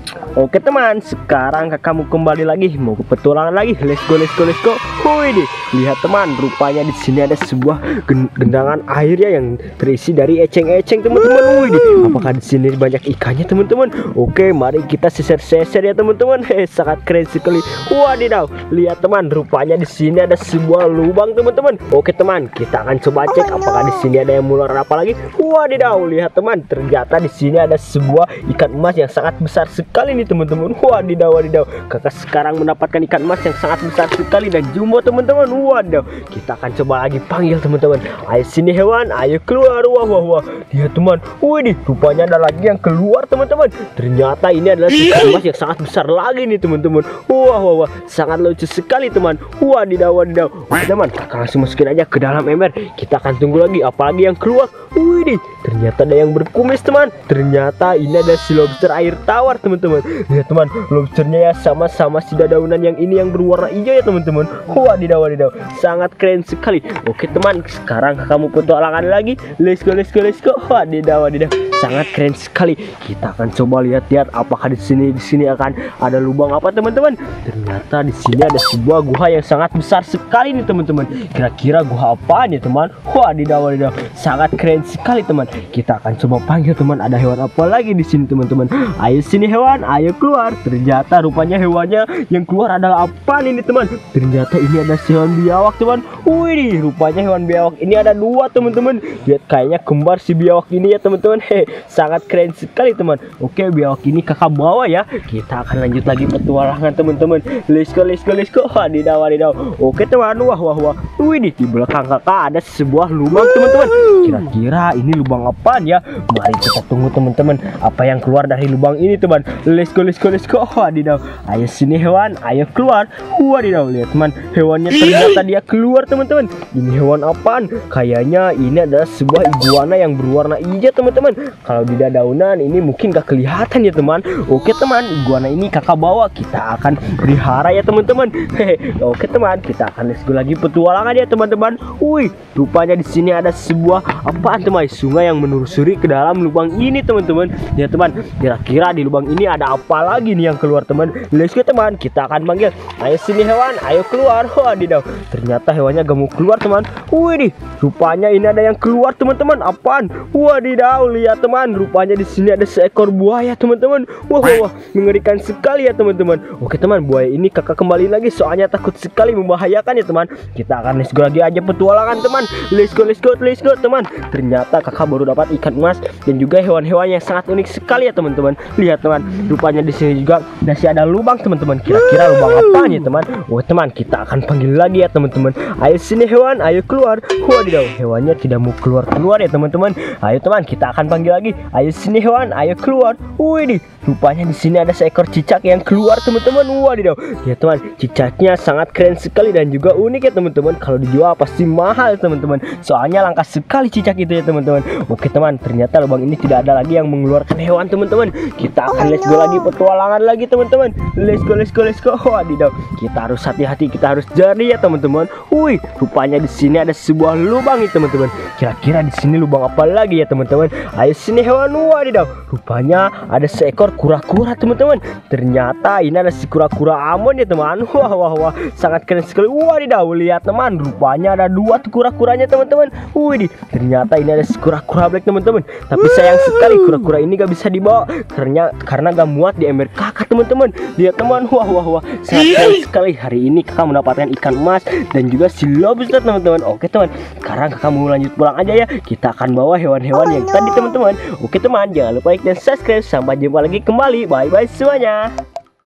Oke teman, sekarang kamu kembali lagi mau ke petualangan lagi. Let's go, let's go, let's go. Wih, lihat teman, rupanya di sini ada sebuah gendangan air ya yang terisi dari eceng-eceng teman-teman. Wih, apakah di sini banyak ikannya teman-teman? Oke, mari kita seser-seser ya teman-teman. Sangat keren sekali. Wadidaw, lihat teman, rupanya di sini ada sebuah lubang teman-teman. Oke teman, kita akan coba cek apakah di sini ada yang mengeluarkan apa lagi. Wadidaw, lihat teman, ternyata di sini ada sebuah ikan emas yang sangat besar sekali nih teman-teman. Wadidaw, wadidaw, kakak sekarang mendapatkan ikan emas yang sangat besar sekali dan jumbo teman-teman. Wadidaw, kita akan coba lagi panggil teman-teman. Ayo sini hewan, ayo keluar. Wah wah wah, lihat teman, wih, rupanya ada lagi yang keluar teman-teman. Ternyata ini adalah ikan emas yang sangat besar lagi nih teman-teman. Wah wah wah, sangat lucu sekali teman. Wadidaw, wadidaw. Oke teman, kakak langsung masukin aja ke dalam ember. Kita akan tunggu lagi apalagi yang keluar. Wih, ternyata ada yang berkumis teman. Ternyata ini ada si lobster air tawar teman-teman. Lihat teman, lobsternya ya sama-sama si dadaunan yang ini yang berwarna hijau ya teman-teman. Wadidaw, wadidaw, sangat keren sekali. Oke teman, sekarang kamu petualangan lagi. Let's go, let's go, let's go. Wadidaw, wadidaw, sangat keren sekali. Kita akan coba lihat-lihat apakah di sini akan ada lubang apa teman-teman. Ternyata di sini ada sebuah gua yang sangat besar sekali nih teman-teman. Kira-kira gua apa nih teman? Wadidaw, wadidaw, sangat keren sekali teman. Kita akan coba panggil teman, ada hewan apa lagi di sini teman-teman. Ayo sini hewan, ayo keluar. Ternyata rupanya hewannya yang keluar adalah apa nih teman? Ternyata ini ada si hewan biawak teman. Wih, rupanya hewan biawak ini ada dua teman-teman. Lihat, kayaknya kembar si biawak ini ya teman-teman. Sangat keren sekali teman. Oke, biawak ini kakak bawa ya. Kita akan lanjut lagi petualangan teman-teman. Let's go, let's go, let's go. Wadidaw, wadidaw. Oke teman, wah wah wah. Wih, di belakang kakak ada sebuah lubang teman-teman. Kira-kira ini lubang apaan ya? Mari kita tunggu teman-teman, apa yang keluar dari lubang ini teman. Let's go, let's go, let's go. Wadidaw, ayo sini hewan, ayo keluar. Wadidaw, lihat teman, hewannya ternyata dia keluar teman-teman. Ini hewan apaan? Kayaknya ini adalah sebuah iguana yang berwarna hijau teman-teman. Kalau di dadaunan ini mungkin gak kelihatan ya teman. Oke teman, iguana ini kakak bawa, kita akan pelihara ya teman-teman. Oke teman, kita akan let's go lagi petualangan ya teman-teman. Wih, rupanya di sini ada sebuah apaan teman? Sungai yang menelusuri ke dalam lubang ini teman-teman. Ya teman, kira-kira di lubang ini ada apa lagi nih yang keluar teman? Let's go teman, kita akan panggil. Ayo sini hewan, ayo keluar. Wadidaw, ternyata hewannya gak mau keluar teman. Wih, rupanya ini ada yang keluar teman-teman. Apaan? Wadidaw, lihat teman, rupanya di sini ada seekor buaya teman-teman. Wah wah wah, mengerikan sekali ya teman-teman. Oke teman, buaya ini kakak kembali lagi soalnya takut sekali, membahayakan ya teman. Kita akan let's go lagi aja petualangan teman. Let's go, let's go, let's go teman. Ternyata kakak baru dapat ikan emas dan juga hewan-hewan yang sangat unik sekali ya teman-teman. Lihat teman, rupanya di sini juga masih ada lubang teman-teman. Kira-kira lubang apa nih teman? Oh teman, kita akan panggil lagi ya teman-teman. Ayo sini hewan, ayo keluar. Wadidaw, hewannya tidak mau keluar ya teman-teman. Ayo teman, kita akan panggil lagi. Ayo sini hewan, ayo keluar. Wih, rupanya di sini ada seekor cicak yang keluar teman-teman. Wadidaw, ya teman, cicaknya sangat keren sekali dan juga unik ya teman-teman. Kalau dijual pasti mahal teman-teman, soalnya langka sekali cicak itu ya teman-teman. Oke teman, ternyata lubang ini tidak ada lagi yang mengeluarkan hewan teman-teman. Kita akan let's go lagi petualangan lagi teman-teman. Let's go, let's go, let's go. Wadidaw, kita harus hati-hati, kita harus jari ya teman-teman. Wih, rupanya di sini ada sebuah lubang nih teman-teman. Kira-kira di sini lubang apa lagi ya teman-teman? Ayo sini hewan. Wadidaw, rupanya ada seekor kura-kura teman-teman. Ternyata ini ada si kura-kura Amon ya teman. Wah wah wah, sangat keren sekali. Wadidaw, lihat teman, rupanya ada dua kura-kuranya teman-teman. Wih, ternyata ini ada si kura-kura black teman-teman. Tapi sayang sekali kura-kura ini gak bisa dibawa karena gak muat di ember kakak teman-teman. Lihat teman, wah wah wah, sangat keren sekali. Hari ini kakak mendapatkan ikan emas dan juga si lobster teman-teman. Oke teman, sekarang kakak mau lanjut pulang aja ya. Kita akan bawa hewan-hewan yang tadi teman-teman. Oke teman, jangan lupa like dan subscribe. Sampai jumpa lagi kembali. Bye bye semuanya.